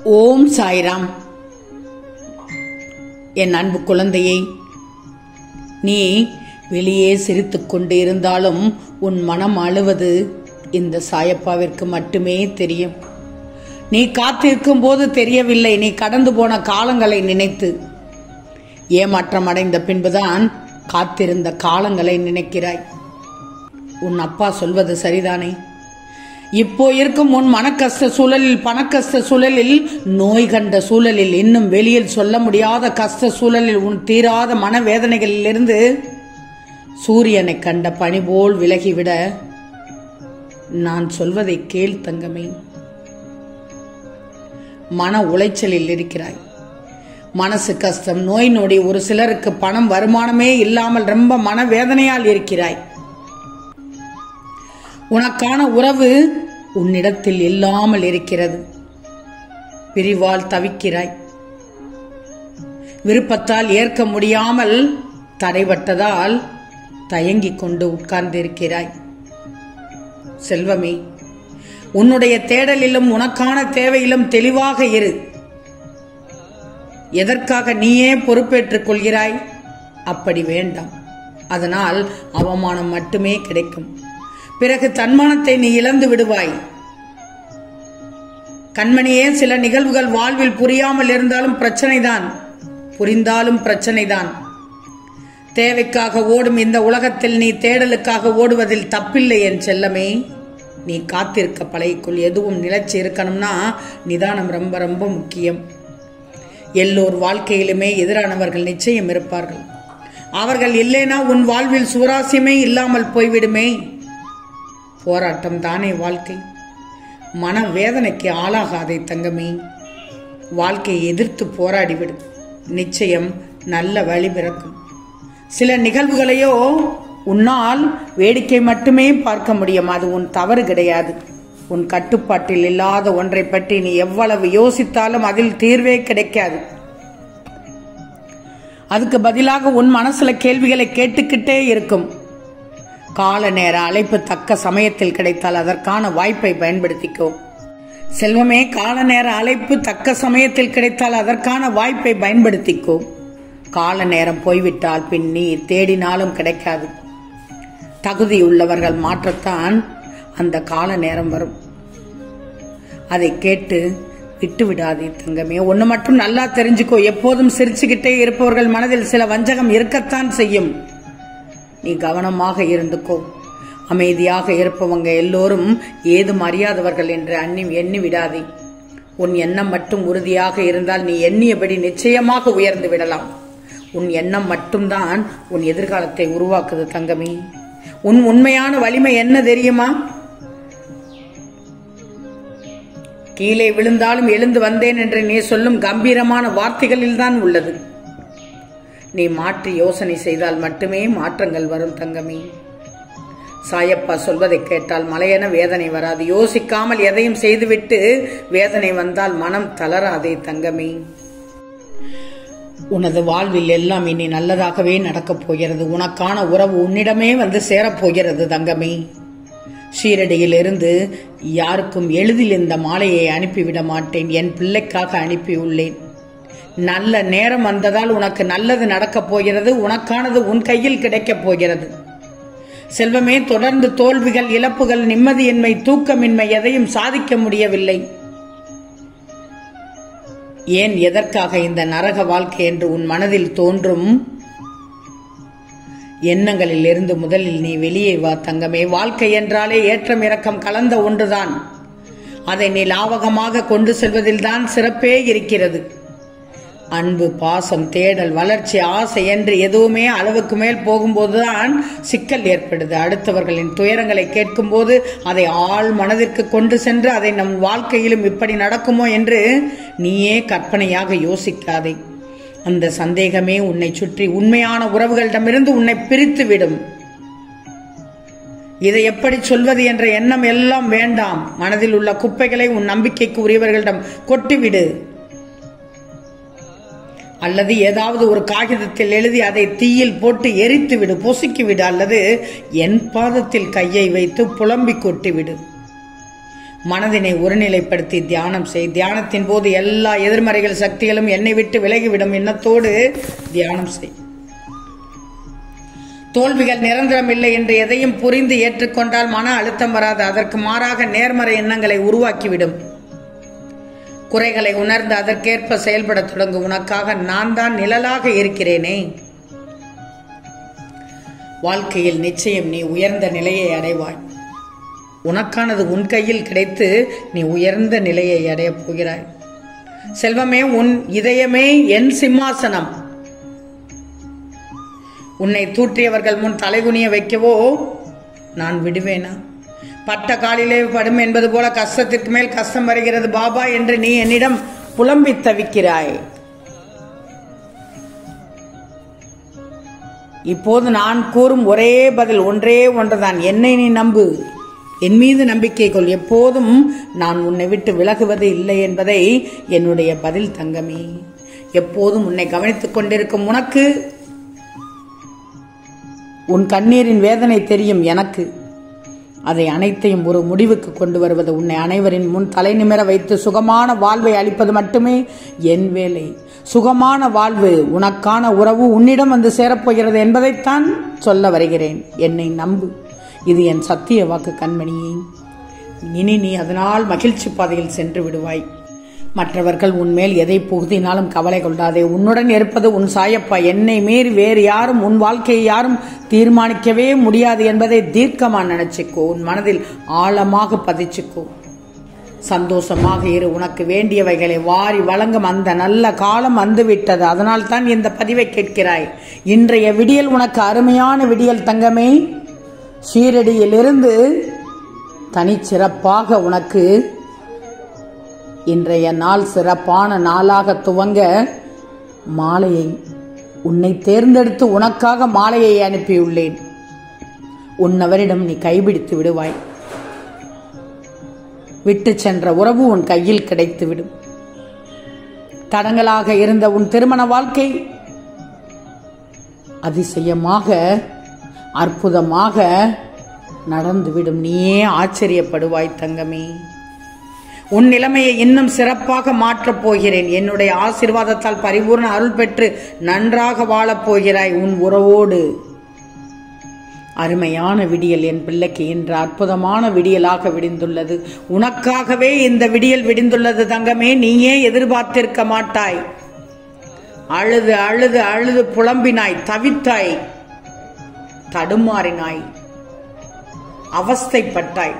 ஓம் சாய்ராம். என் அன்பு குழந்தையை, நீ வெளியே சிரித்துக் கொண்டு இருந்தாலும் உன் மனம் அழுவது இந்த சாயப்பாவிற்கு மட்டுமே தெரியும். நீ காத்திருக்கும் போது தெரியவில்லை. நீ கடந்து போன காலங்களை நினைத்து ஏமாற்றம் அடைந்த பின்புதான் காத்திருந்த காலங்களை நினைக்கிறாய். உன் அப்பா சொல்வது சரிதானே? இப்போ இருக்கும் உன் மனக்கஷ்ட சூழலில், பணக்கஷ்ட சூழலில், நோய் கண்ட சூழலில், இன்னும் வெளியில் சொல்ல முடியாத கஷ்ட சூழலில், உன் தீராத மனவேதனைகளிலிருந்து சூரியனை கண்ட பனி போல் விலகிவிட நான் சொல்வதை கேள் தங்கமே. மன உளைச்சலில் இருக்கிறாய். மனசு கஷ்டம், நோய் நொடி, ஒரு சிலருக்கு பணம் வருமானமே இல்லாமல் ரொம்ப மனவேதனையால் இருக்கிறாய். உனக்கான உறவு உன்னிடத்தில் இல்லாமல் இருக்கிறது. பிரிவால் தவிக்கிறாய். விருப்பத்தால் ஏற்க முடியாமல் தடைபட்டதால் தயங்கிக் கொண்டு உட்கார்ந்திருக்கிறாய். செல்வமே, உன்னுடைய தேடலிலும் உனக்கான தேவையிலும் தெளிவாக இரு. எதற்காக நீயே பொறுப்பேற்றுக் கொள்கிறாய்? அப்படி வேண்டாம். அதனால் அவமானம் மட்டுமே கிடைக்கும். பிறகு தன்மானத்தை நீ இழந்து விடுவாய். கண்மணியே, சில நிகழ்வுகள் வாழ்வில் புரியாமல் இருந்தாலும் பிரச்சனைதான், புரிந்தாலும் பிரச்சனைதான். தேவைக்காக ஓடும் இந்த உலகத்தில் நீ தேடலுக்காக ஓடுவதில் தப்பில்லை என் செல்லமே. நீ காத்திருக்க பழகிக்குள். எதுவும் நிலைச்சு இருக்கணும்னா நிதானம் ரொம்ப ரொம்ப முக்கியம். எல்லோர் வாழ்க்கையிலுமே எதிரானவர்கள் நிச்சயம் இருப்பார்கள். அவர்கள் இல்லைனா உன் வாழ்வில் சுவராசியமே இல்லாமல் போய்விடுமே. போராட்டம் தானே வாழ்க்கை. மனவேதனைக்கு ஆளாகாதே தங்கமே. வாழ்க்கையை எதிர்த்து போராடிவிடு. நிச்சயம் நல்ல வழி பிறக்கும். சில நிகழ்வுகளையோ உன்னால் வேடிக்கை மட்டுமே பார்க்க முடியும். அது உன் தவறு கிடையாது. உன் கட்டுப்பாட்டில் இல்லாத ஒன்றை பற்றி நீ எவ்வளவு யோசித்தாலும் அதில் தீர்வே கிடைக்காது. அதுக்கு பதிலாக உன் மனசுல கேள்விகளை கேட்டுக்கிட்டே இருக்கும். கால நேர அழைப்பு தக்க சமயத்தில் கிடைத்தால் அதற்கான வாய்ப்பை பயன்படுத்திக்கோ. செல்வமே, கால நேர அழைப்பு தக்க சமயத்தில் கிடைத்தால் அதற்கான வாய்ப்பை பயன்படுத்திக்கோ. கால நேரம் போய்விட்டால் பின் நீ தேடினாலும் கிடைக்காது. தகுதியுள்ளவர்கள் மாற்றத்தான் அந்த கால நேரம் வரும். அதை கேட்டு விட்டு விடாதே தங்கமே. ஒன்னு மட்டும் நல்லா தெரிஞ்சுக்கோ. எப்போதும் சிரிச்சுக்கிட்டே இருப்பவர்கள் மனதில் சில வஞ்சகம் இருக்கத்தான் செய்யும். நீ கவனமாக இருந்துக்கோ. அமைதியாக இருப்பவங்க எல்லோரும் ஏதும் அறியாதவர்கள் என்று எண்ணி விடாதே. உன் எண்ணம் மட்டும் உறுதியாக இருந்தால் நீ எண்ணியபடி நிச்சயமாக உயர்ந்து விடலாம். உன் எண்ணம் மட்டும்தான் உன் எதிர்காலத்தை உருவாக்குது தங்கமே. உன் உண்மையான வலிமை என்ன தெரியுமா? கீழே விழுந்தாலும் எழுந்து வந்தேன் என்று நீ சொல்லும் கம்பீரமான வார்த்தைகளில் தான் உள்ளது. நீ மாற்றி யோசனை செய்தால் மட்டுமே மாற்றங்கள் வரும் தங்கமே. சாயப்பா சொல்வதை கேட்டால் மலையென வேதனை வராது. யோசிக்காமல் எதையும் செய்துவிட்டு வேதனை வந்தால் மனம் தளராதே தங்கமே. உனது வாழ்வில் எல்லாம் இனி நல்லதாகவே நடக்கப் போகிறது. உனக்கான உறவு உன்னிடமே வந்து சேரப்போகிறது தங்கமே. ஷீரடியில் இருந்து யாருக்கும் எளிதில் இந்த மாலையை அனுப்பிவிட மாட்டேன். என் பிள்ளைக்காக அனுப்பியுள்ளேன். நல்ல நேரம் வந்ததால் உனக்கு நல்லது நடக்கப் போகிறது. உனக்கானது உன் கையில் கிடைக்கப் போகிறது. செல்வமே, தொடர்ந்து தோல்விகள், இழப்புகள், நிம்மதியின்மை, தூக்கமின்மை, எதையும் சாதிக்க முடியவில்லை. ஏன், எதற்காக இந்த நரக வாழ்க்கை என்று உன் மனதில் தோன்றும் எண்ணங்களில் இருந்து முதலில் நீ வெளியே வா தங்கமே. வாழ்க்கை என்றாலே ஏற்றம் இறக்கம் கலந்த ஒன்றுதான். அதை நீ லாவகமாக கொண்டு செல்வதில் தான் சிறப்பே இருக்கிறது. அன்பு, பாசம், தேடல், வளர்ச்சி, ஆசை என்று எதுவுமே அளவுக்கு மேல் போகும்போதுதான் சிக்கல் ஏற்படுது. அடுத்தவர்களின் துயரங்களை கேட்கும் போது அதை ஆழ் மனதிற்கு கொண்டு சென்று அதை நம் வாழ்க்கையிலும் இப்படி நடக்குமோ என்று நீயே கற்பனையாக யோசிக்காதே. அந்த சந்தேகமே உன்னை சுற்றி உண்மையான உறவுகளிடமிருந்து உன்னை பிரித்து விடும். இதை எப்படி சொல்வது என்ற எண்ணம் எல்லாம் வேண்டாம். மனதில் உள்ள குப்பைகளை உன் நம்பிக்கைக்கு உரியவர்களிடம் கொட்டிவிடு. அல்லது ஏதாவது ஒரு காகிதத்தில் எழுதி அதை தீயில் போட்டு எரித்து விடு, பொசுக்கி விடு. அல்லது என் பாதத்தில் கையை வைத்து புலம்பி கொட்டிவிடு. மனதினை ஒருநிலைப்படுத்தி தியானம் செய். தியானத்தின் போது எல்லா எதிர்மறைகள் சக்திகளும் என்னை விட்டு விலகிவிடும் எண்ணத்தோடு தியானம் செய். தோல்விகள் நிரந்தரம் இல்லை என்று எதையும் புரிந்து ஏற்றுக்கொண்டால் மன அழுத்தம் வராது. அதற்கு மாறாக நேர்மறை எண்ணங்களை உருவாக்கிவிடும். குறைகளை உணர்ந்து அதற்கேற்ப செயல்பட தொடங்கு. உனக்காக நான் தான் நிழலாக இருக்கிறேனே. வாழ்க்கையில் நிச்சயம் நீ உயர்ந்த நிலையை அடைவாய். உனக்கானது உன் கையில் கிடைத்து நீ உயர்ந்த நிலையை அடையப் போகிறாய். செல்வமே, உன் இதயமே என் சிம்மாசனம். உன்னை தூற்றியவர்கள் முன் தலைகுனிய வைக்கவோ நான் விடுவேனா? பட்ட காலிலே படும் என்பது போல கஷ்டத்திற்கு மேல் கஷ்டம் வருகிறது பாபா என்று நீ என்னிடம் புலம்பி தவிக்கிறாய். இப்போது நான் கூறும் ஒரே பதில் ஒன்றே ஒன்றுதான். என்னை நீ நம்பு, என் மீது நம்பிக்கை கொள். எப்போதும் நான் உன்னை விட்டு விலகுவது இல்லை என்பதை என்னுடைய பதில் தங்கமே. எப்போதும் உன்னை கவனித்துக் கொண்டிருக்கும் உனக்கு உன் கண்ணீரின் வேதனை தெரியும். எனக்கு அதை அனைத்தையும் ஒரு முடிவுக்கு கொண்டு வருவது, உன்னை அனைவரின் முன் தலை நிமிர வைத்து சுகமான வாழ்வை அளிப்பது மட்டுமே என் வேலை. சுகமான வாழ்வு, உனக்கான உறவு உன்னிடம் வந்து சேரப்போகிறது என்பதைத்தான் சொல்ல வருகிறேன். என்னை நம்பு, இது என் சத்திய வாக்கு கண்மணியே. இனி நீ அதனால் மகிழ்ச்சி பாதையில் சென்று விடுவாய். மற்றவர்கள் உன்மேல் எதை புகுதினாலும் கவலை கொள்ளாதே. உன்னுடன் இருப்பது உன் சாயப்பா. என்னை மீறி வேறு யாரும் உன் வாழ்க்கையை யாரும் தீர்மானிக்கவே முடியாது என்பதை தீர்க்கமா நினைச்சுக்கோ. உன் மனதில் ஆழமாக பதிச்சுக்கோ. சந்தோஷமாக இரு. உனக்கு வேண்டியவைகளை வாரி வழங்கும் அந்த நல்ல காலம் வந்துவிட்டது. அதனால் தான் இந்த பதிவை கேட்கிறாய். இன்றைய விடியல் உனக்கு அருமையான விடியல் தங்கமே. ஷீரடியிலிருந்து தனிச்சிறப்பாக உனக்கு இன்றைய நாள் சிறப்பான நாளாக துவங்க மாலையை உன்னை தேர்ந்தெடுத்து உனக்காக மாலையை அனுப்பியுள்ளேன். உன்னவரிடம் நீ கைபிடித்து விடுவாய். விட்டு சென்ற உறவு உன் கையில் கிடைத்துவிடும். தடங்களாக இருந்த உன் திருமண வாழ்க்கை அதிசயமாக அற்புதமாக நடந்துவிடும். நீயே ஆச்சரியப்படுவாய் தங்கமே. உன் நிலைமையை இன்னும் சிறப்பாக மாற்றப் போகிறேன். என்னுடைய ஆசீர்வாதத்தால் பரிபூர்ண அருள் பெற்று நன்றாக வாழப் போகிறாய். உன் உறவோடு அருமையான விடியல் என் பிள்ளைக்கு இன்று அற்புதமான விடியலாக விடிந்துள்ளது. உனக்காகவே இந்த விடியல் விடிந்துள்ளது தங்கமே. நீயே எதிர்பார்த்திருக்க மாட்டாய். அழுது அழுது அழுது புலம்பினாய், தவித்தாய், தடுமாறினாய், அவஸ்தைப்பட்டாய்,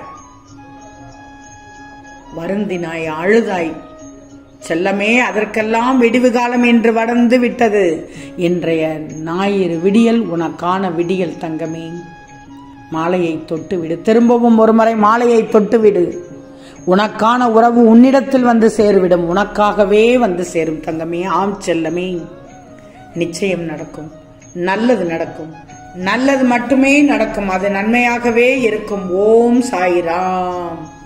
வருந்தினாய், அழுதாய். செல்லமே, அதற்கெல்லாம் விடிவு காலம் என்று வளர்ந்து விட்டது. இன்றைய ஞாயிறு விடியல் உனக்கான விடியல் தங்கமே. மாலையை தொட்டுவிடு. திரும்பவும் ஒருமுறை மாலையை தொட்டுவிடு. உனக்கான உறவு உன்னிடத்தில் வந்து சேருவிடும். உனக்காகவே வந்து சேரும் தங்கமே. ஆம் செல்லமே, நிச்சயம் நடக்கும். நல்லது நடக்கும். நல்லது மட்டுமே நடக்கும். அது நன்மையாகவே இருக்கும். ஓம் சாய்ராம்.